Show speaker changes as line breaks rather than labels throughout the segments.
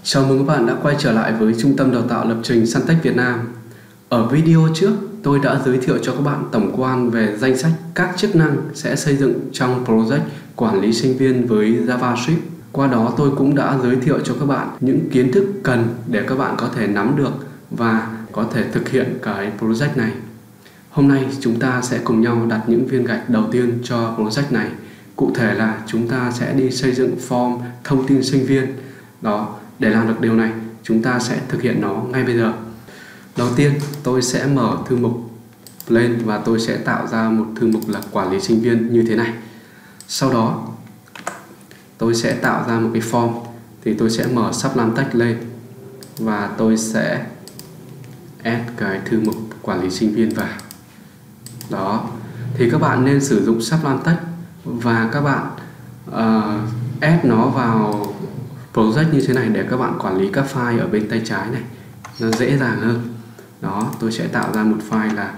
Chào mừng các bạn đã quay trở lại với Trung tâm Đào tạo Lập trình Suntech Việt Nam. Ở video trước, tôi đã giới thiệu cho các bạn tổng quan về danh sách các chức năng sẽ xây dựng trong project quản lý sinh viên với JavaScript. Qua đó tôi cũng đã giới thiệu cho các bạn những kiến thức cần để các bạn có thể nắm được và có thể thực hiện cái project này. Hôm nay chúng ta sẽ cùng nhau đặt những viên gạch đầu tiên cho project này. Cụ thể là chúng ta sẽ đi xây dựng form thông tin sinh viên. Đó, để làm được điều này, chúng ta sẽ thực hiện nó ngay bây giờ. Đầu tiên, tôi sẽ mở thư mục lên và tôi sẽ tạo ra một thư mục là quản lý sinh viên như thế này. Sau đó, tôi sẽ tạo ra một cái form. Thì tôi sẽ mở Sublime Text lên và tôi sẽ add cái thư mục quản lý sinh viên vào. Đó, thì các bạn nên sử dụng Sublime Text và các bạn add nó vào project như thế này để các bạn quản lý các file ở bên tay trái này nó dễ dàng hơn. Đó, tôi sẽ tạo ra một file là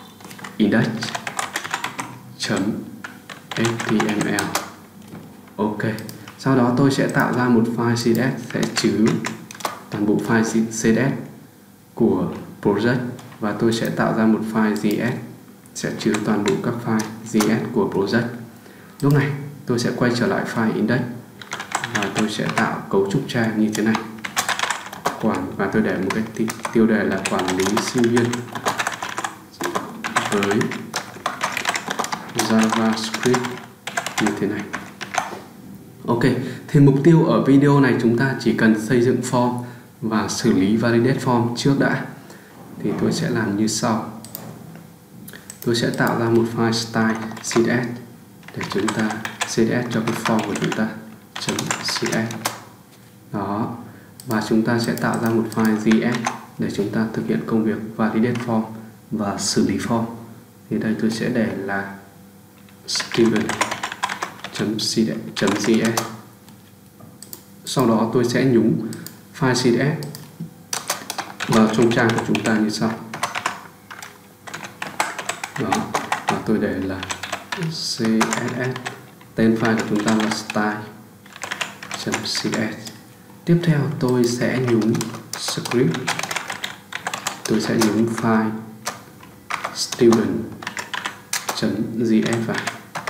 index.html. Ok, sau đó tôi sẽ tạo ra một file CSS sẽ chứa toàn bộ file CSS của project và tôi sẽ tạo ra một file JS sẽ chứa toàn bộ các file JS của project. Lúc này tôi sẽ quay trở lại file index và tôi sẽ tạo cấu trúc trang như thế này. Và tôi để một cái tiêu đề là quản lý sinh viên với JavaScript như thế này. Ok, thì mục tiêu ở video này chúng ta chỉ cần xây dựng form và xử lý validate form trước đã. Thì tôi sẽ làm như sau. Tôi sẽ tạo ra một file style CSS để chúng ta CSS cho cái form của chúng ta .css. Đó, và chúng ta sẽ tạo ra một file JS để chúng ta thực hiện công việc validate form và xử lý form. Thì đây tôi sẽ để là student.js. Sau đó tôi sẽ nhúng file CSS vào trong trang của chúng ta như sau. Đó, và tôi để là css. Tên file của chúng ta là style.css. Tiếp theo tôi sẽ nhúng script. Tôi sẽ nhúng file student.js vào.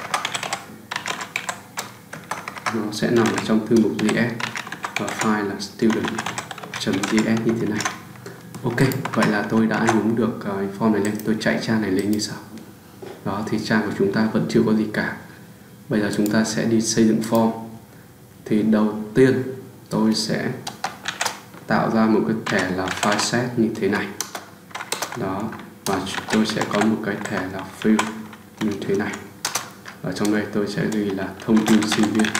Nó sẽ nằm ở trong thư mục JS và file là student.js như thế này. Ok, vậy là tôi đã nhúng được cái form này lên. Tôi chạy trang này lên như sau. Đó, thì trang của chúng ta vẫn chưa có gì cả. Bây giờ chúng ta sẽ đi xây dựng form. Thì đầu tiên tôi sẽ tạo ra một cái thẻ là file set như thế này. Đó, và tôi sẽ có một cái thẻ là field như thế này. Ở trong đây tôi sẽ ghi là thông tin sinh viên.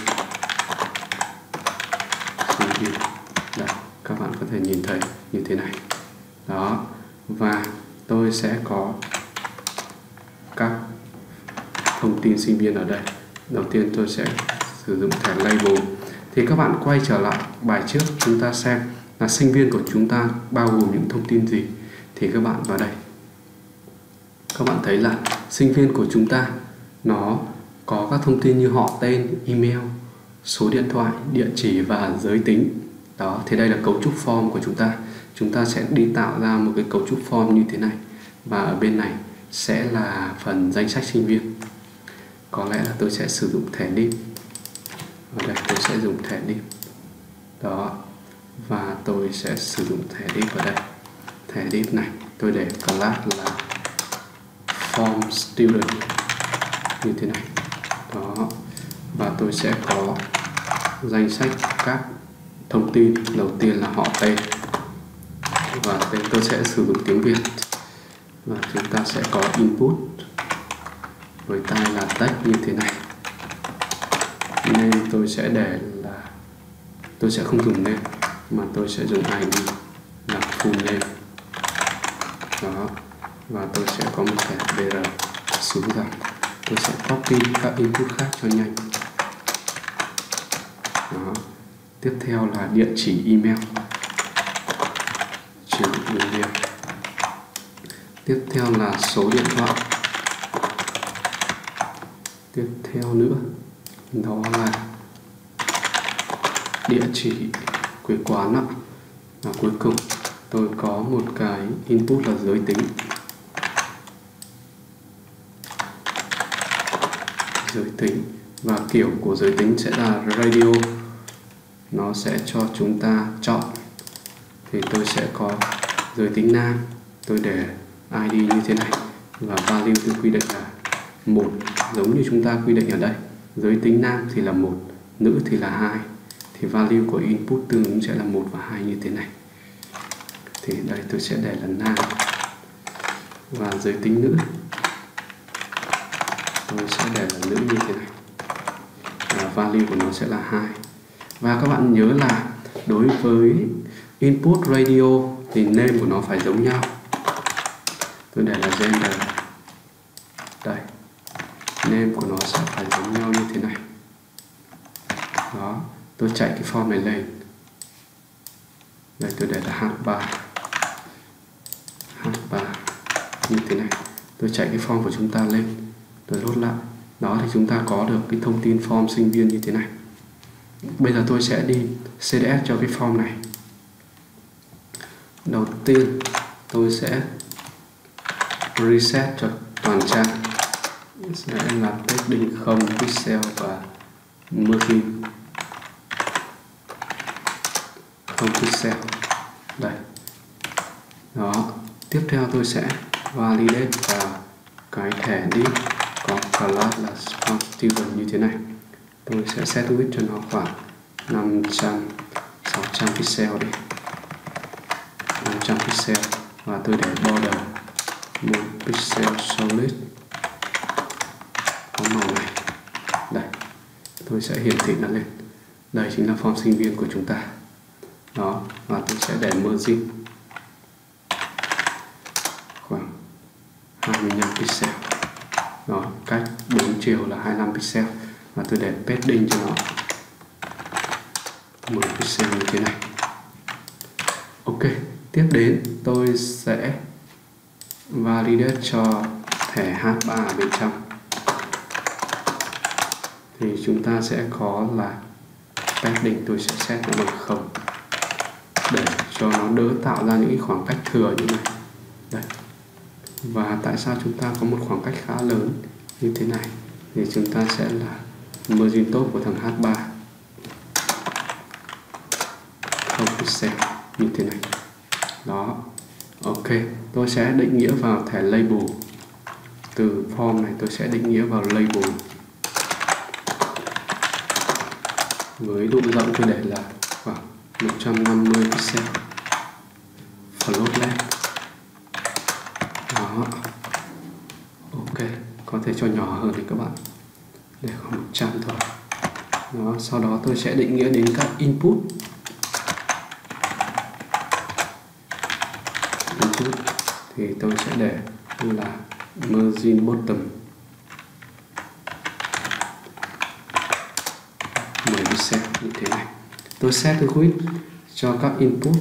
Đây, các bạn có thể nhìn thấy như thế này. Đó, và tôi sẽ có các thông tin sinh viên ở đây. Đầu tiên tôi sẽ sử dụng thẻ label. Thì các bạn quay trở lại bài trước, chúng ta xem là sinh viên của chúng ta bao gồm những thông tin gì. Thì các bạn vào đây, các bạn thấy là sinh viên của chúng ta nó có các thông tin như họ, tên, email, số điện thoại, địa chỉ và giới tính. Đó, thì đây là cấu trúc form của chúng ta. Chúng ta sẽ đi tạo ra một cái cấu trúc form như thế này. Và ở bên này sẽ là phần danh sách sinh viên. Có lẽ là tôi sẽ sử dụng thẻ div. Ở đây tôi sẽ dùng thẻ div. Đó, và tôi sẽ sử dụng thẻ div ở đây. Thẻ div này tôi để class là form student như thế này. Đó, và tôi sẽ có danh sách các thông tin. Đầu tiên là họ, tên, và tên tôi sẽ sử dụng tiếng Việt. Và chúng ta sẽ có input với tay là text như thế này. Nên tôi sẽ để là tôi sẽ không dùng name mà tôi sẽ dùng ID là full name. Đó, và tôi sẽ có một thẻ br xuống dòng. Tôi sẽ copy các input khác cho nhanh. Đó, tiếp theo là địa chỉ email. Tiếp theo là số điện thoại. Tiếp theo nữa đó là địa chỉ quế quán đó. Và cuối cùng tôi có một cái input là giới tính. Giới tính, và kiểu của giới tính sẽ là radio. Nó sẽ cho chúng ta chọn. Thì tôi sẽ có giới tính nam, tôi để ID như thế này, và value tôi quy định là 1, giống như chúng ta quy định ở đây. Giới tính nam thì là 1, nữ thì là 2. Thì value của input tương ứng sẽ là 1 và 2 như thế này. Thì đây tôi sẽ để là nam. Và giới tính nữ tôi sẽ để là nữ như thế này. Và value của nó sẽ là 2. Và các bạn nhớ là đối với input radio thì name của nó phải giống nhau. Tôi để là gender. Đây, name của nó sẽ phải giống nhau như thế này. Đó, tôi chạy cái form này lên. Đây tôi để là H3 như thế này. Tôi chạy cái form của chúng ta lên, tôi load lại. Đó thì chúng ta có được cái thông tin form sinh viên như thế này. Bây giờ tôi sẽ đi CSS cho cái form này. Đầu tiên tôi sẽ reset cho toàn trang, sẽ là padding 0 pixel và margin 0 pixel. Đây. Đó. Tiếp theo tôi sẽ validate vào cái thẻ div có class là student như thế này. Tôi sẽ set width cho nó khoảng 600 pixel đi. 500 pixel, và tôi để border 1 pixel solid có màu này. Đây, tôi sẽ hiển thị nó lên. Đây chính là form sinh viên của chúng ta. Đó, và tôi sẽ để margin khoảng 25 pixel. Đó, cách 4 chiều là 25 pixel, và tôi để padding cho nó 10 pixel như thế này. Ok, tiếp đến tôi sẽ validate cho thẻ H3 ở bên trong. Thì chúng ta sẽ có là padding tôi sẽ set nó bằng 0 để cho nó đỡ tạo ra những cái khoảng cách thừa như này. Đây. Và tại sao chúng ta có một khoảng cách khá lớn như thế này? Thì chúng ta sẽ là margin top của thằng H3 0 pixel như thế này. Đó. Ok, tôi sẽ định nghĩa vào thẻ label. Từ form này tôi sẽ định nghĩa vào label. Với độ rộng tôi để là khoảng 150 pixel. Float length. Đó. Ok, có thể cho nhỏ hơn thì các bạn để khoảng 100 thôi. Đó, sau đó tôi sẽ định nghĩa đến các input. Thì tôi sẽ để là margin bottom 10 pixel như thế này. Tôi set cái width cho các input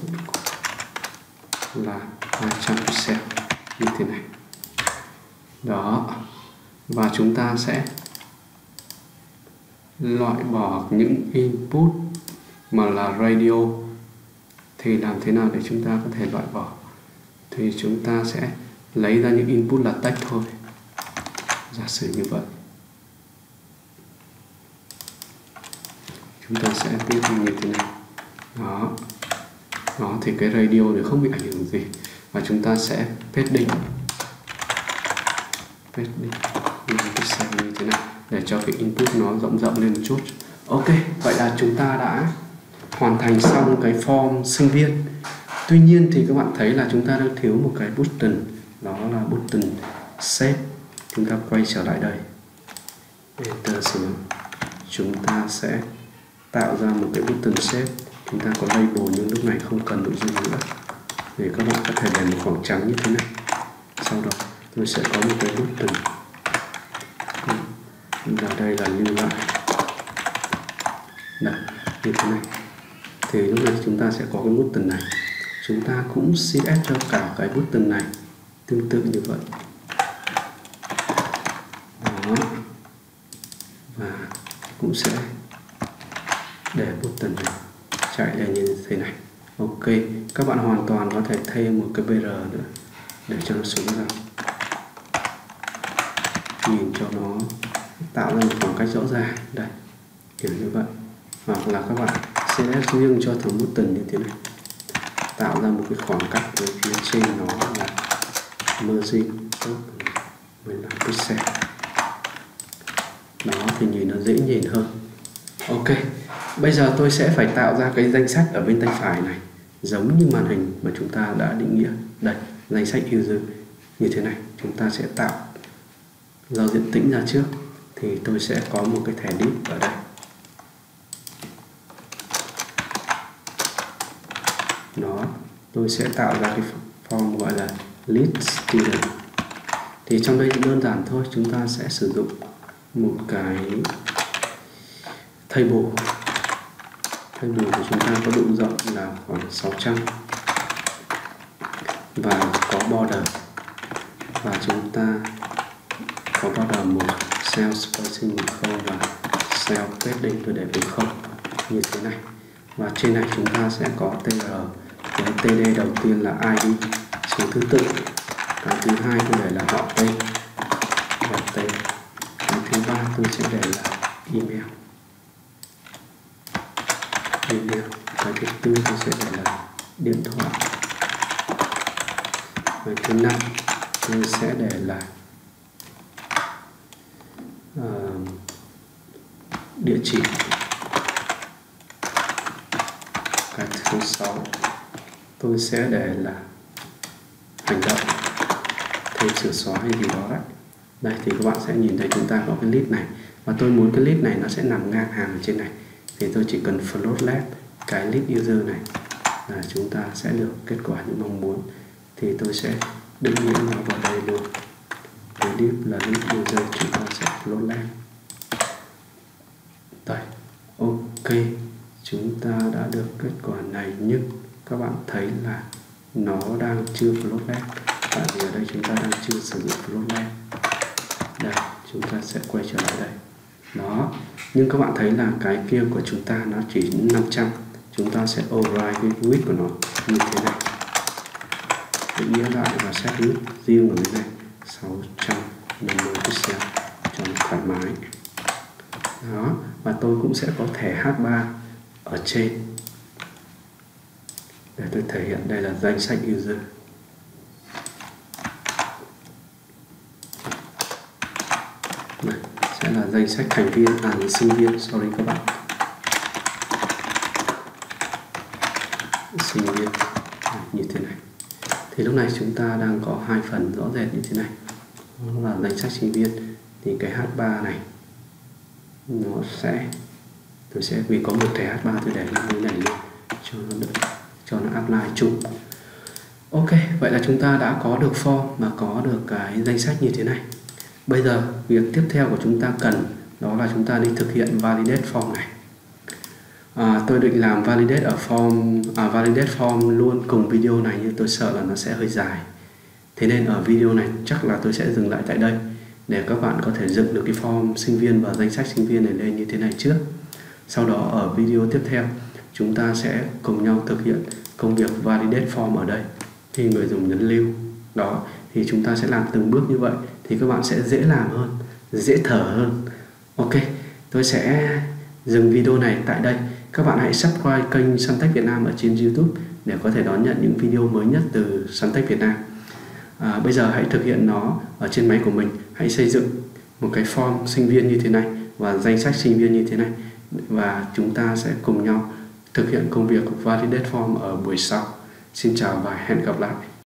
là 200 pixel như thế này. Đó. Và chúng ta sẽ loại bỏ những input mà là radio. Thì làm thế nào để chúng ta có thể loại bỏ? Thì chúng ta sẽ lấy ra những input là text thôi. Giả sử như vậy. Chúng ta sẽ viết như thế này. Đó. Đó thì cái radio thì không bị ảnh hưởng gì. Và chúng ta sẽ padding như thế này để cho cái input nó rộng lên một chút. Ok, vậy là chúng ta đã hoàn thành xong cái form sinh viên. Tuy nhiên thì các bạn thấy là chúng ta đang thiếu một cái button, đó là button save. Chúng ta quay trở lại đây, enter xuống, chúng ta sẽ tạo ra một cái button save. Chúng ta có label nhưng lúc này không cần nội dung nữa, để các bạn có thể để một khoảng trắng như thế này. Sau đó tôi sẽ có một cái button ở đây là lưu lại đây, như thế này. Thì lúc này chúng ta sẽ có cái button này. Chúng ta cũng CSS cho cả cái button này tương tự như vậy. Đó. Và cũng sẽ để button này chạy lên như thế này. Ok, các bạn hoàn toàn có thể thêm một cái BR nữa để cho nó xuống ra, nhìn cho nó tạo ra một khoảng cách rõ ràng đây, kiểu như vậy. Hoặc là các bạn sẽ riêng cho thằng button như thế này, tạo ra một cái khoảng cách với phía trên nó là margin 15 pixel. Đó thì nhìn nó dễ nhìn hơn. Ok, bây giờ tôi sẽ phải tạo ra cái danh sách ở bên tay phải này, giống như màn hình mà chúng ta đã định nghĩa. Đây, danh sách user như thế này. Chúng ta sẽ tạo giao diện tĩnh ra trước. Thì tôi sẽ có một cái thẻ div ở đây. Đó, tôi sẽ tạo ra cái form gọi là list student. Thì trong đây đơn giản thôi, chúng ta sẽ sử dụng một cái table. Table của chúng ta có độ rộng là khoảng 600 và có border, và chúng ta có border một, cell spacing 0 và cell padding tôi để với 0 như thế này. Và trên này chúng ta sẽ có tr. Cái td đầu tiên là id số thứ tự, cái thứ hai tôi để là họ tên và tên, cái thứ ba tôi sẽ để là email, cái thứ tư tôi sẽ để là điện thoại, cái thứ năm tôi sẽ để là địa chỉ, cái thứ 6 tôi sẽ để là hành động, thêm sửa xóa hay gì đó đấy. Đây thì các bạn sẽ nhìn thấy chúng ta có cái list này, và tôi muốn cái list này nó sẽ nằm ngang hàng ở trên này, thì tôi chỉ cần float left cái list user này là chúng ta sẽ được kết quả như mong muốn. Thì tôi sẽ định nghĩa nó vào đây luôn, cái div là list user, chúng ta sẽ float left. Đây, ok, chúng ta đã được kết quả này, nhưng các bạn thấy là nó đang chưa float left, tại vì ở đây chúng ta đang chưa sử dụng float left. Đây, chúng ta sẽ quay trở lại đây. Đó, nhưng các bạn thấy là cái kia của chúng ta nó chỉ 500, chúng ta sẽ override cái width của nó như thế này, định nghĩa lại và set width riêng ở bên này 650 pixel cho nó thoải mái. Đó, và tôi cũng sẽ có thẻ H3 ở trên để tôi thể hiện đây là danh sách user. Này, sẽ là danh sách thành viên, sinh viên, sorry các bạn, sinh viên như thế này. Thì lúc này chúng ta đang có hai phần rõ rệt như thế này, đó là danh sách sinh viên. Thì cái H3 này nó sẽ, tôi sẽ vì có một thẻ H3 tôi để như thế này luôn cho nó đỡ, cho nó apply chung. Ok, vậy là chúng ta đã có được form và có được cái danh sách như thế này. Bây giờ việc tiếp theo của chúng ta cần đó là chúng ta đi thực hiện validate form này. Tôi định làm validate ở form, validate form luôn cùng video này, nhưng tôi sợ là nó sẽ hơi dài. Thế nên ở video này chắc là tôi sẽ dừng lại tại đây để các bạn có thể dựng được cái form sinh viên và danh sách sinh viên này lên như thế này trước. Sau đó ở video tiếp theo chúng ta sẽ cùng nhau thực hiện công việc validate form ở đây khi người dùng nhấn lưu. Đó, thì chúng ta sẽ làm từng bước như vậy thì các bạn sẽ dễ làm hơn, dễ thở hơn. Ok, tôi sẽ dừng video này tại đây. Các bạn hãy subscribe kênh Suntech Việt Nam ở trên YouTube để có thể đón nhận những video mới nhất từ Suntech Việt Nam. Bây giờ hãy thực hiện nó ở trên máy của mình. Hãy xây dựng một cái form sinh viên như thế này và danh sách sinh viên như thế này, và chúng ta sẽ cùng nhau thực hiện công việc validate form ở buổi sau. Xin chào và hẹn gặp lại.